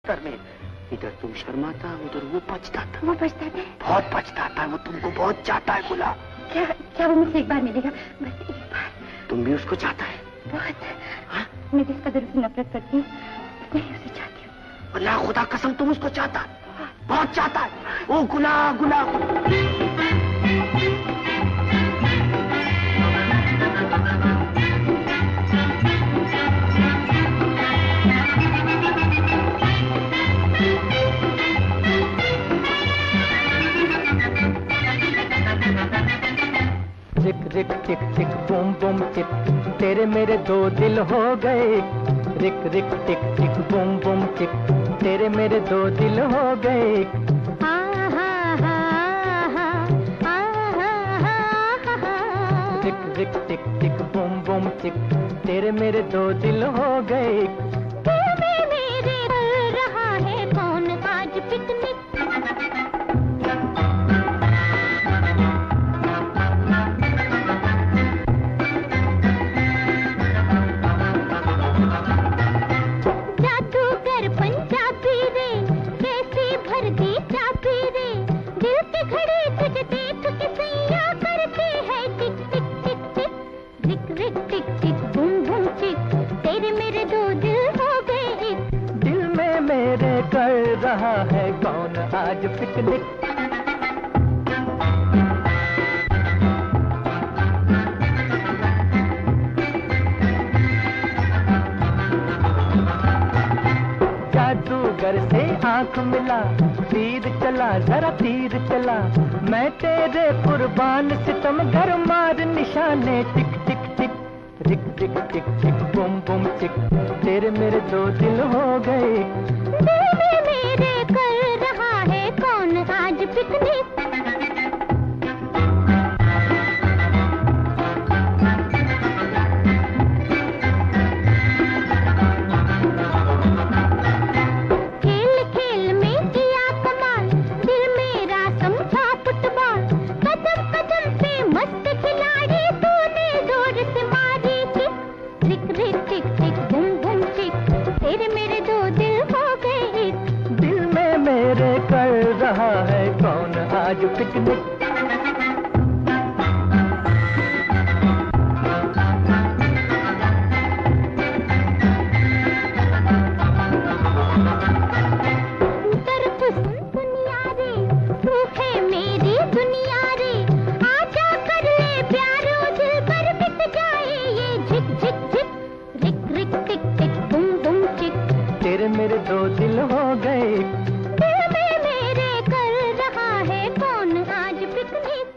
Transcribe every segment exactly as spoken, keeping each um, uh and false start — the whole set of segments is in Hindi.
बिस्तर में। इधर तुम शर्माता, उधर वो पछताता। वो पछताता है? बहुत पछताता है वो, तुमको बहुत चाहता है गुला। क्या क्या वो मुझसे एक बार मिलेगा? बस एक बार। तुम भी उसको चाहता है? बहुत। हाँ? मैं जिस कदर उससे नफरत करती हूँ, मैं उसे चाहती हूँ। अल्लाह खुदा कसम, तुम उसको चाहता है, बहुत चाहता है। ओ गुला गुला। रिक rick tick tick boom boom tick, तेरे मेरे दो दिल हो गए। रिक rick tick tick boom boom tick, तेरे मेरे दो दिल हो गए। रिक rick tick tick boom boom tick, तेरे मेरे दो दिल हो गए। मेरे चल रहा है कौन आज पिकनिक। कर रहा है कौन आज पिकनिक। जादूगर से आंख मिला, तीर चला जरा तीर चला, मैं तेरे कुर्बान सितम घर मार निशाने टिक टिक टिक। रिक टिक टिक टिक बूम बूम टिक, तेरे मेरे दो दिल हो गए। मेरे कर रहा है कौन आज पिकनिक। खेल खेल में किया कमाल, दिल मेरा समझा फुटबॉल, कदम कदम पे मस्त खिलाड़ी तूने जोर से मारी kick. Rick rick tick tick boom boom tick, तेरे मेरे दो दिल हो गए। दिल में मेरे कर रहा है कौन आज पिकनिक। दुनिया रे तू है मेरी दुनिया रे, आजा कर ले प्यारो दिल पर मिट जाए ये झिक झिक झिक। रिक rick tick tick boom boom tick, तेरे मेरे दो दिल हो गए। दिल में मेरे कर रहा है कौन आज पिकनिक।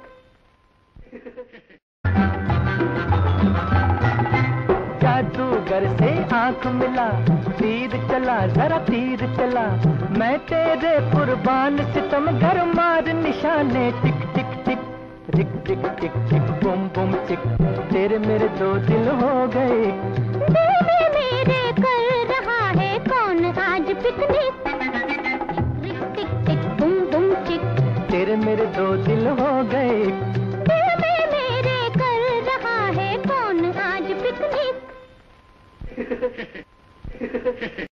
जादूगर से आंख मिला, तीर चला जरा तीर चला, मैं तेरे कुर्बान सितम घर मार निशाने टिक टिक टिक। रिक टिक टिक टिक बूम बूम टिक, तेरे मेरे दो दिल हो गए। दिल में मेरे कर रहा है कौन आज picnic. Rick tick tick boom boom tick, तेरे मेरे दो दिल हो गए। दिल में मेरे कर रहा है कौन आज पिकनिक।